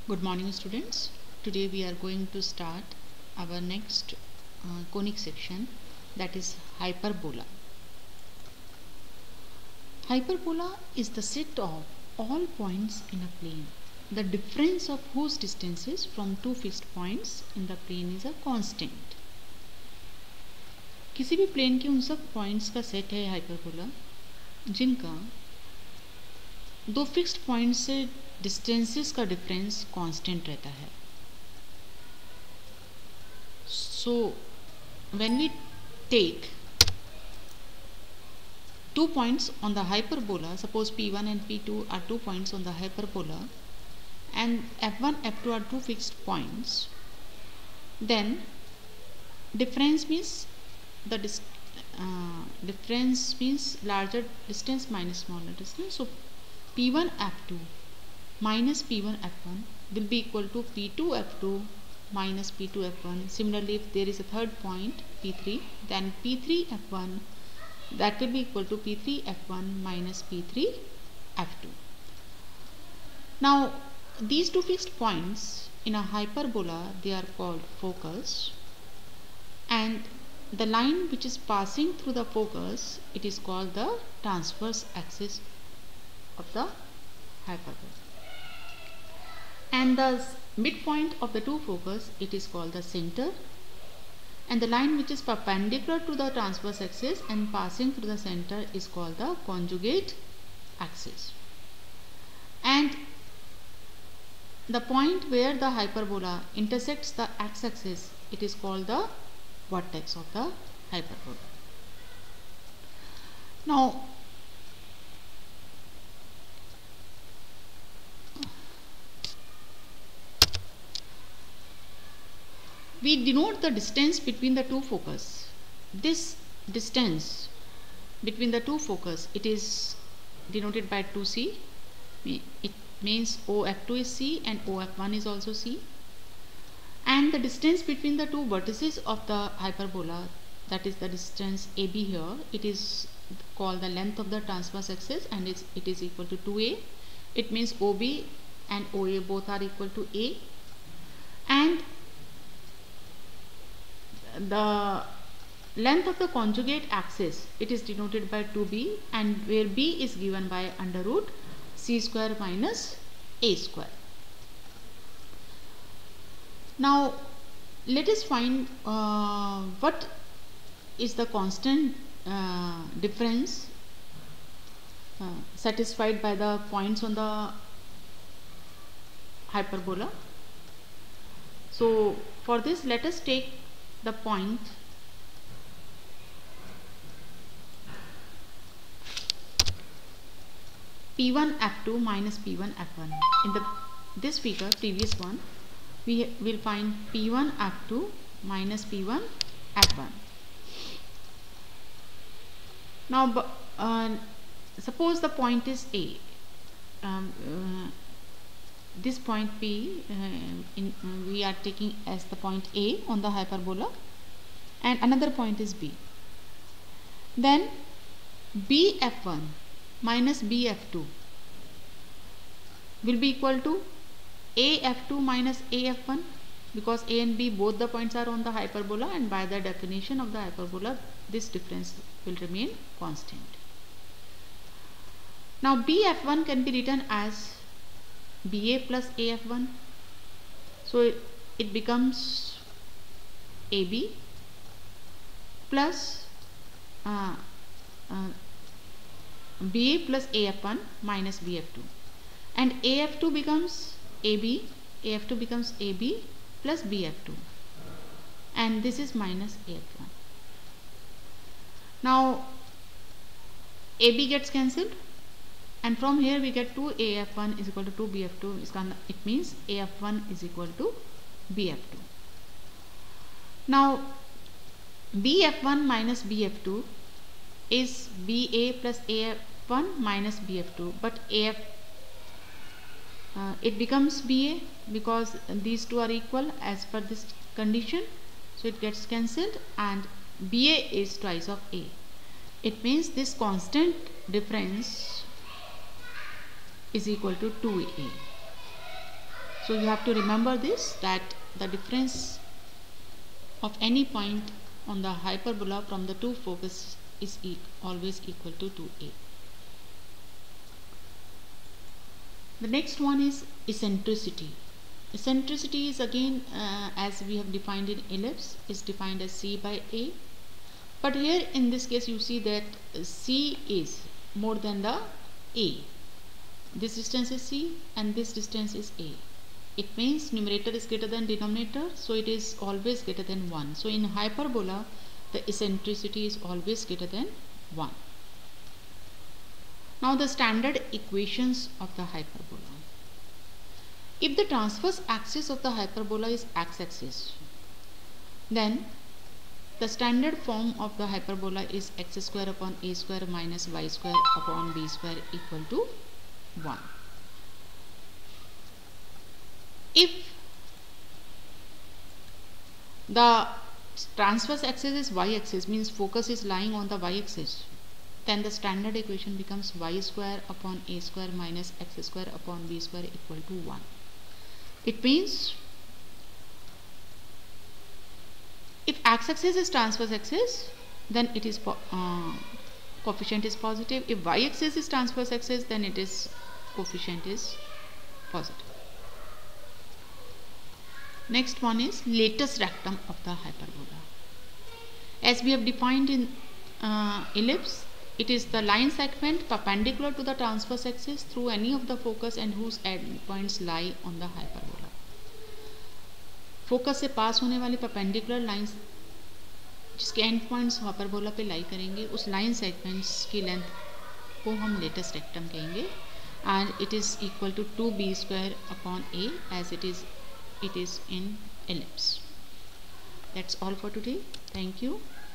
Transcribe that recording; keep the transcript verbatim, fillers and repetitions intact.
Good morning students. Today we are going to start our next uh, conic section, that is hyperbola. Hyperbola is the set of all points in a plane, the difference of whose distances from two fixed points in the plane is a constant. किसी भी plane के उन सब points का set है hyperbola जिनका दो fixed point से डिस्टेंसेस का डिफरेंस कांस्टेंट रहता है. So when we take two points on the hyperbola, suppose P one and P two are two points on the hyperbola and F one, F two are two fixed points, then difference means the dis uh, difference means larger distance minus smaller distance. So P one F two minus P one F one will be equal to P two F two minus P two F one. Similarly, if there is a third point P three, then P three F one, that will be equal to P three F one minus P three F two. Now these two fixed points in a hyperbola, they are called focus, and the line which is passing through the focus, it is called the transverse axis of the hyperbola, and the midpoint of the two focus, it is called the center, and the line which is perpendicular to the transverse axis and passing through the center is called the conjugate axis, and the point where the hyperbola intersects the x-axis, it is called the vertex of the hyperbola. Now we denote the distance between the two focus. This distance between the two focus, it is denoted by two C. It means O F two is C and O F one is also C. And the distance between the two vertices of the hyperbola, that is the distance A B here, it is called the length of the transverse axis, and it's, it is equal to two A. It means O B and O A both are equal to A. And the length of the conjugate axis, it is denoted by two B, and where B is given by under root C square minus A square. Now let us find uh, what is the constant uh, difference uh, satisfied by the points on the hyperbola. So for this, let us take the point P one F two minus P one F one. In the this figure, previous one, we will find P one F two minus P one F one. Now uh, suppose the point is A. Um, uh, this point P, uh, in, uh, we are taking as the point A on the hyperbola, and another point is B. Then B F one minus B F two will be equal to A F two minus A F one, because A and B both the points are on the hyperbola, and by the definition of the hyperbola, this difference will remain constant. Now B F one can be written as B A plus A F one, so it, it becomes A B plus uh, uh, B A plus A F one minus B F two, and A F two becomes A B, A F two becomes A B plus B F two, and this is minus A F one. Now A B gets cancelled, and from here we get two A F one is equal to two B F two. It means A F one is equal to B F two. Now B F one minus B F two is B A plus A F one minus B F two, but A F uh, it becomes B A because these two are equal as per this condition, so it gets cancelled, and B A is twice of A. It means this constant difference is equal to two A. So you have to remember this, that the difference of any point on the hyperbola from the two focuses is e always equal to two a. The next one is eccentricity. Eccentricity is again, uh, as we have defined in ellipse, is defined as c by a. But here in this case you see that c is more than the a. This distance is c and this distance is a. It means numerator is greater than denominator, so it is always greater than one. So in hyperbola the eccentricity is always greater than one. Now the standard equations of the hyperbola. If the transverse axis of the hyperbola is x-axis, then the standard form of the hyperbola is x square upon a square minus y square upon b square equal to one. If the transverse axis is y-axis, means focus is lying on the y-axis, then the standard equation becomes y square upon a square minus x square upon b square equal to one. It means if x-axis is transverse axis, then it is uh, coefficient is positive. If y-axis is transverse axis, then it is coefficient is positive. Next one is latus rectum of the hyperbola. As we have defined in uh, ellipse, it is the line segment perpendicular to the transverse axis through any of the focus and whose endpoints lie on the hyperbola. Focus से पास होने वाली perpendicular lines जिसके end points hyperbola पे lie करेंगे, उस line segments की length को हम लेटस रेक्टम कहेंगे, and it is equal to two b square upon a as it is it is in ellipse. That's all for today. Thank you.